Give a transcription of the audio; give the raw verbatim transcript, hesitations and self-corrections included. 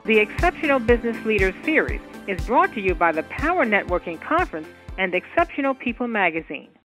The Exceptional Business Leaders Series is brought to you by the Power Networking Conference and Exceptional People magazine.